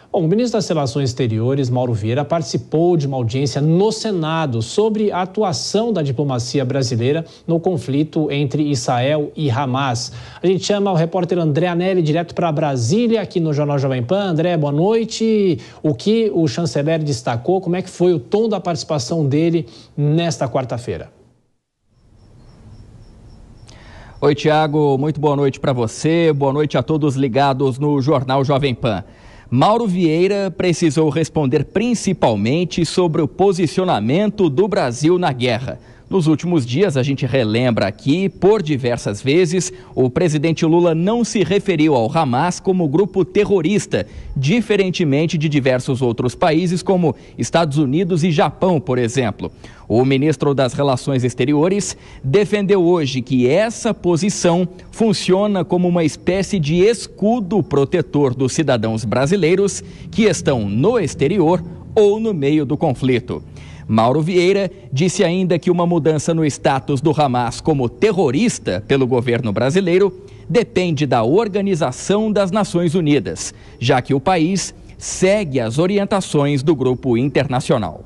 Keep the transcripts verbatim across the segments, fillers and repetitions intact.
Bom, o ministro das Relações Exteriores, Mauro Vieira, participou de uma audiência no Senado sobre a atuação da diplomacia brasileira no conflito entre Israel e Hamas. A gente chama o repórter André Anelli direto para Brasília, aqui no Jornal Jovem Pan. André, boa noite. O que o chanceler destacou? Como é que foi o tom da participação dele nesta quarta-feira? Oi, Tiago. Muito boa noite para você. Boa noite a todos ligados no Jornal Jovem Pan. Mauro Vieira precisou responder principalmente sobre o posicionamento do Brasil na guerra. Nos últimos dias, a gente relembra aqui, por diversas vezes, o presidente Lula não se referiu ao Hamas como grupo terrorista, diferentemente de diversos outros países, como Estados Unidos e Japão, por exemplo. O ministro das Relações Exteriores defendeu hoje que essa posição funciona como uma espécie de escudo protetor dos cidadãos brasileiros que estão no exterior ou no meio do conflito. Mauro Vieira disse ainda que uma mudança no status do Hamas como terrorista pelo governo brasileiro depende da Organização das Nações Unidas, já que o país segue as orientações do grupo internacional.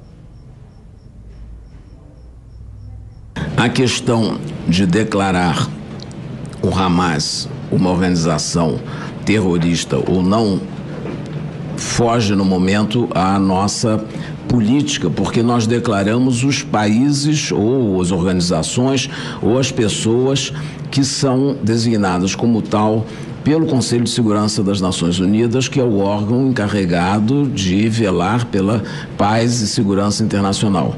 A questão de declarar o Hamas uma organização terrorista ou não foge no momento à nossa política, porque nós declaramos os países ou as organizações ou as pessoas que são designadas como tal pelo Conselho de Segurança das Nações Unidas, que é o órgão encarregado de velar pela paz e segurança internacional.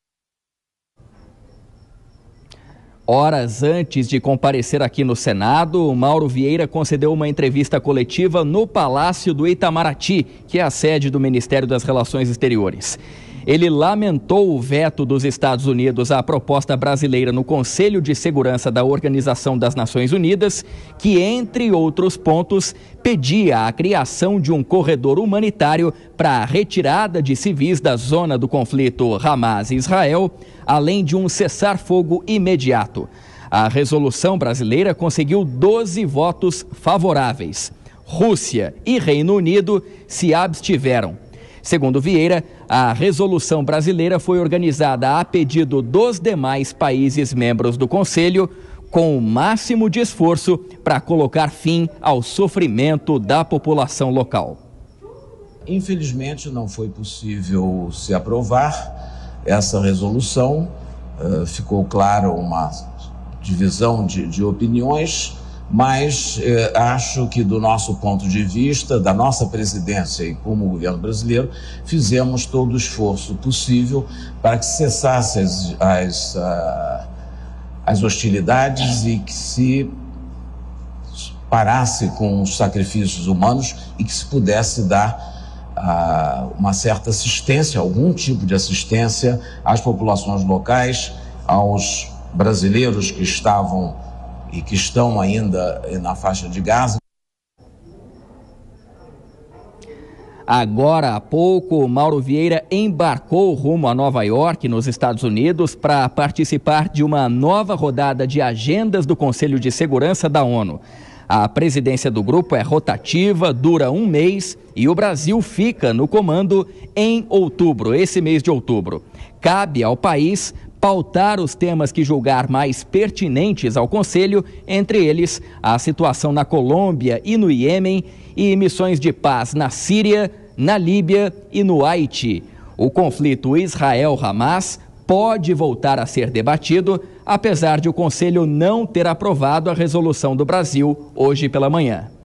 Horas antes de comparecer aqui no Senado, Mauro Vieira concedeu uma entrevista coletiva no Palácio do Itamaraty, que é a sede do Ministério das Relações Exteriores. Ele lamentou o veto dos Estados Unidos à proposta brasileira no Conselho de Segurança da Organização das Nações Unidas, que, entre outros pontos, pedia a criação de um corredor humanitário para a retirada de civis da zona do conflito Hamas e Israel, além de um cessar-fogo imediato. A resolução brasileira conseguiu doze votos favoráveis. Rússia e Reino Unido se abstiveram. Segundo Vieira, a resolução brasileira foi organizada a pedido dos demais países membros do Conselho, com o máximo de esforço para colocar fim ao sofrimento da população local. Infelizmente, não foi possível se aprovar essa resolução. Uh, ficou claro uma divisão de, de opiniões, mas eh, acho que do nosso ponto de vista, da nossa presidência e como governo brasileiro, fizemos todo o esforço possível para que cessasse as, as, uh, as hostilidades e que se parasse com os sacrifícios humanos e que se pudesse dar uh, uma certa assistência, algum tipo de assistência às populações locais, aos brasileiros que estavam e que estão ainda na faixa de Gaza. Agora há pouco, Mauro Vieira embarcou rumo a Nova York, nos Estados Unidos, para participar de uma nova rodada de agendas do Conselho de Segurança da ONU. A presidência do grupo é rotativa, dura um mês e o Brasil fica no comando em outubro, esse mês de outubro. Cabe ao país pautar os temas que julgar mais pertinentes ao Conselho, entre eles a situação na Colômbia e no Iêmen e missões de paz na Síria, na Líbia e no Haiti. O conflito Israel-Hamas pode voltar a ser debatido, apesar de o Conselho não ter aprovado a resolução do Brasil hoje pela manhã.